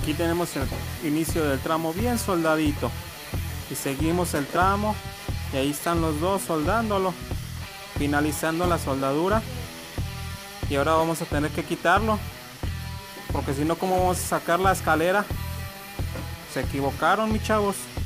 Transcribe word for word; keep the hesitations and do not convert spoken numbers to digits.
Aquí tenemos el inicio del tramo bien soldadito. Y seguimos el tramo. Y ahí están los dos soldándolo. Finalizando la soldadura. Y ahora vamos a tener que quitarlo. Porque si no, ¿cómo vamos a sacar la escalera? Se equivocaron, mis chavos.